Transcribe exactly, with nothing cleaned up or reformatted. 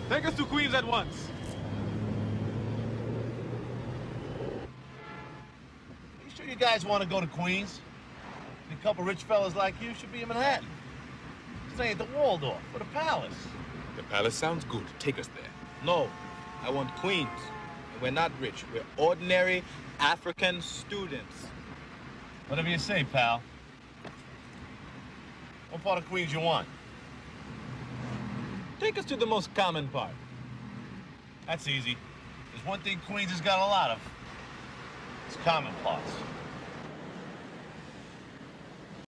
Take us to Queens at once. You sure you guys want to go to Queens? A couple rich fellas like you should be in Manhattan. Stay at the Waldorf or the Palace. The Palace sounds good. Take us there. No, I want Queens. And we're not rich. We're ordinary African students. Whatever you say, pal. What part of Queens you want? Take us to the most common part. That's easy. There's one thing Queens has got a lot of. It's common plots.